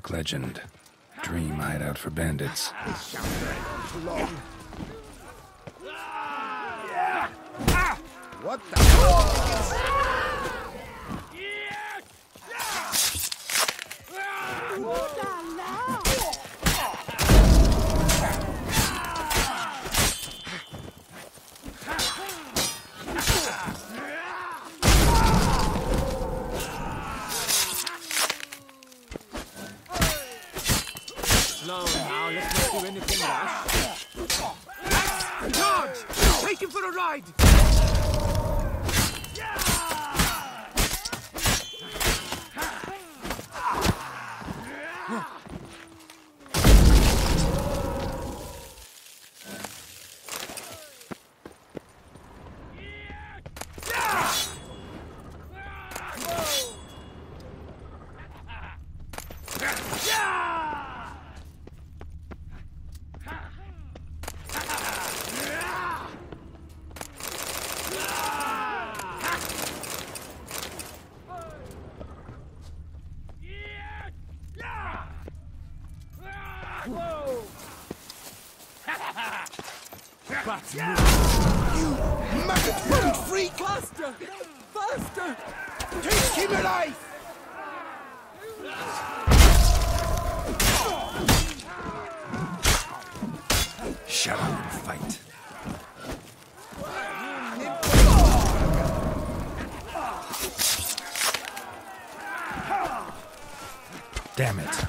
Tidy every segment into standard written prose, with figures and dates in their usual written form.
dark legend. Dream hideout for bandits. What the fuck? Slow now, let's not do anything rash. Charge! Take him for a ride! You maggot-footed freak! Faster! Faster! Take him alive! Shut up and fight. Damn it.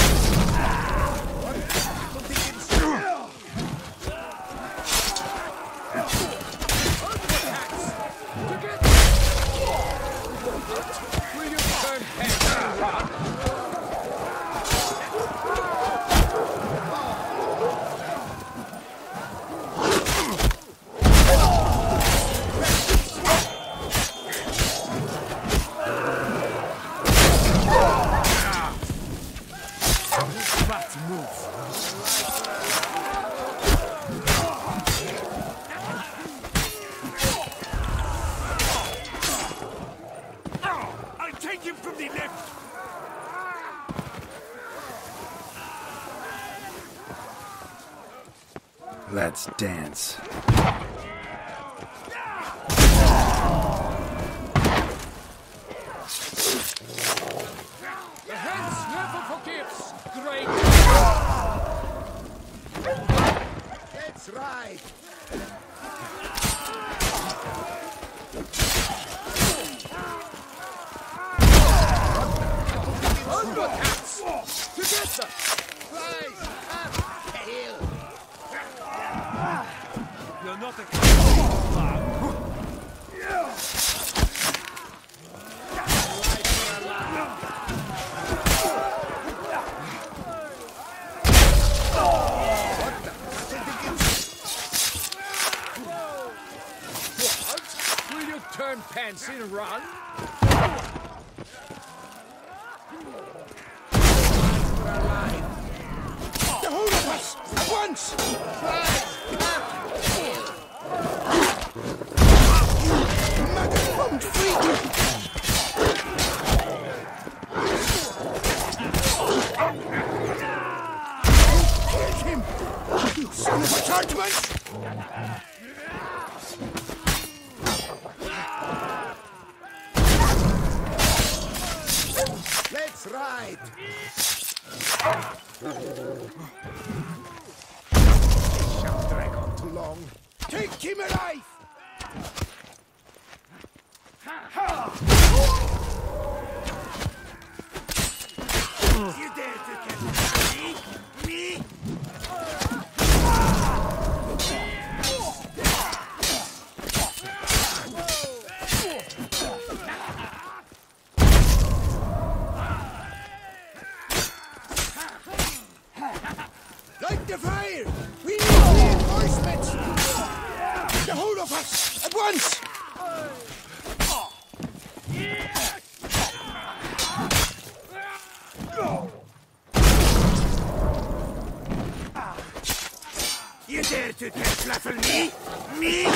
Will you turn heads and run? I'll take him from the left! Let's dance. The hands never forgives! Great! That's right! Onward, hands! Together! Rise up, tail! You're not a coward. What? Will you turn pantsy and run? The whole of us! At once! Rise up, tail! You maggot-footed freak! Kill him! You son of a chargement! Let's ride! Shall drag on too long. Take him alive! You dare to catch me? Me? Light the fire! We need reinforcements! The whole of us! At once! You dare to catch Fluffle me? Me?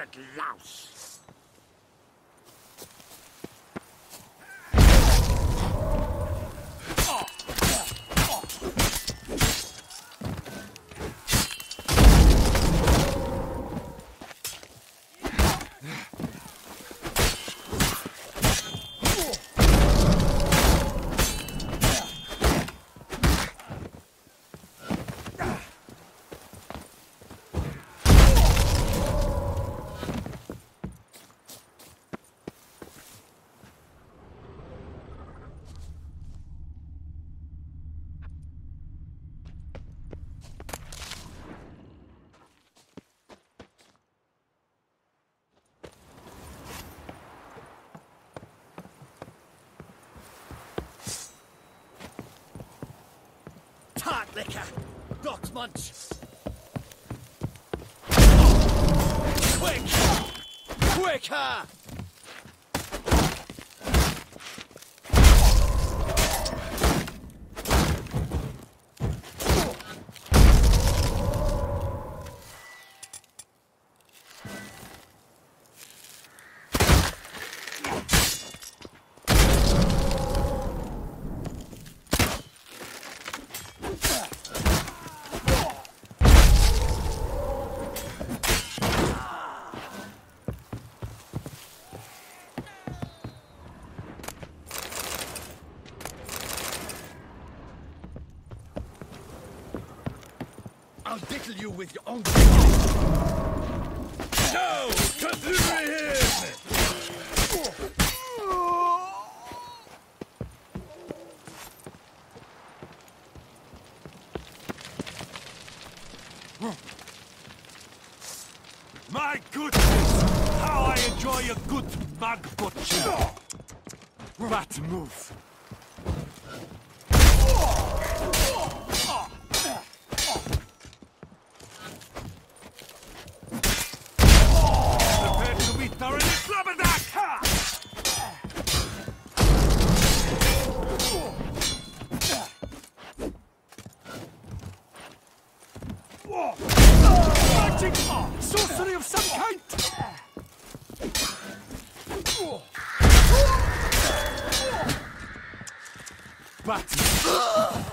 Bastard louse! Tart liquor! Not munch! Quick! Quicker! I'll diddle you with your own... No! Consider him! My goodness! How I enjoy a good mug butcher! That move! Prepare to be thoroughly flabbergasted! Magic! Sorcery of some kind! But...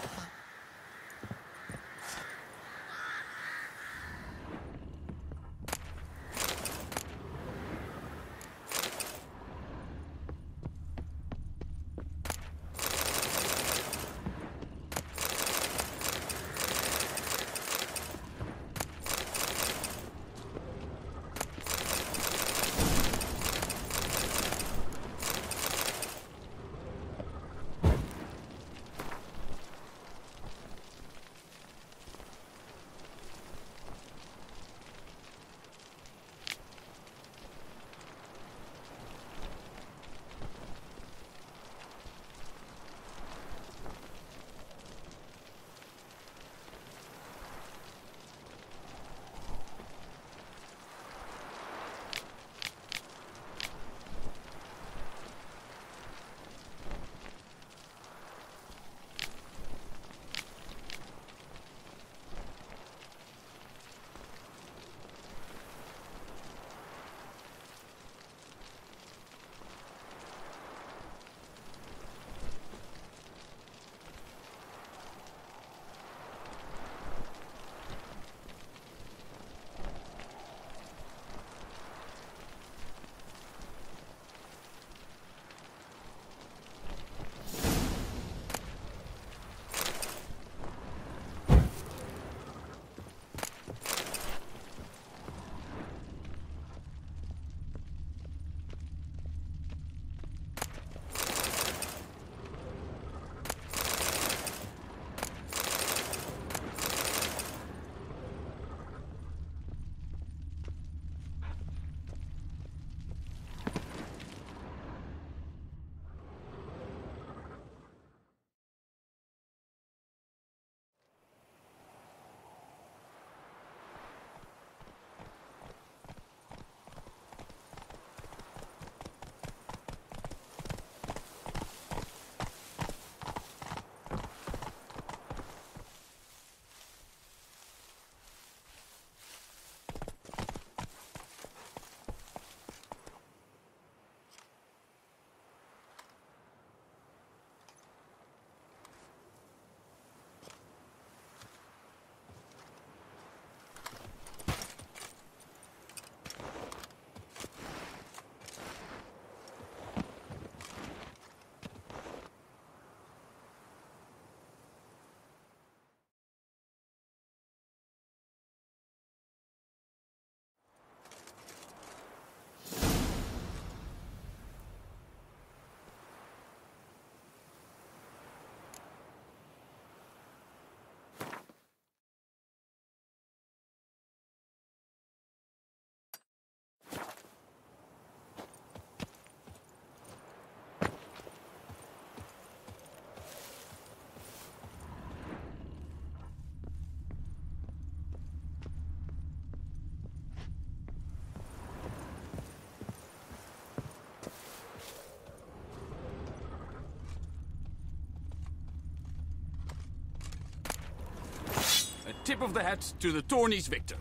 tip of the hat to the tourney's victor.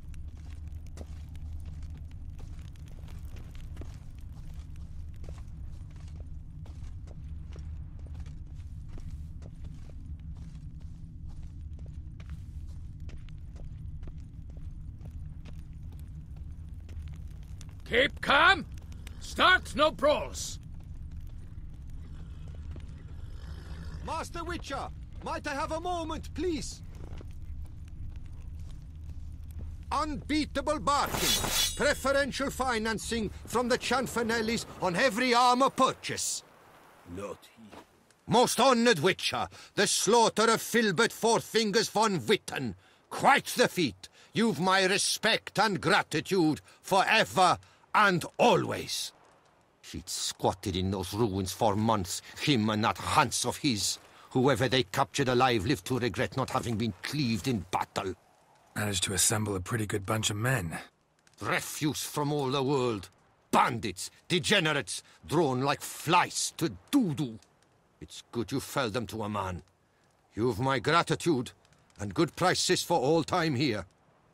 Keep calm. Start no brawls. Master Witcher, might I have a moment, please? Unbeatable bargain. Preferential financing from the Cianfanellis on every armor purchase. Not he. Most honored Witcher, the slaughter of Filbert Fourfingers von Witten. Quite the feat. You've my respect and gratitude forever and always. He'd squatted in those ruins for months, him and that Hans of his. Whoever they captured alive lived to regret not having been cleaved in battle. Managed to assemble a pretty good bunch of men. Refuse from all the world. Bandits, degenerates, drawn like flies to doo-doo. It's good you fell them to a man. You've my gratitude, and good prices for all time here.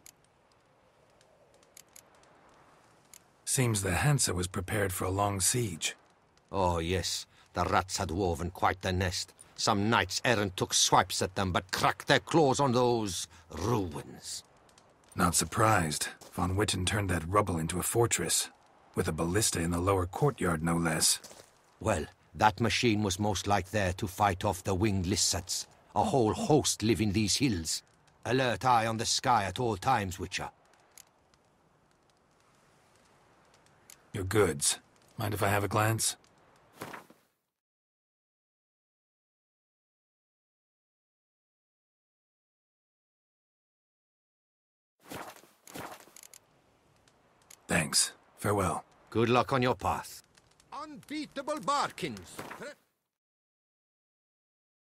Seems the Hansa was prepared for a long siege. Oh, yes. The rats had woven quite the nest. Some knights errant took swipes at them, but cracked their claws on those ruins. Not surprised. Von Witten turned that rubble into a fortress. With a ballista in the lower courtyard, no less. Well, that machine was most like there to fight off the winged lizards. A whole host live in these hills. Alert eye on the sky at all times, Witcher. Your goods. Mind if I have a glance? Thanks. Farewell. Good luck on your path. Unbeatable bargains.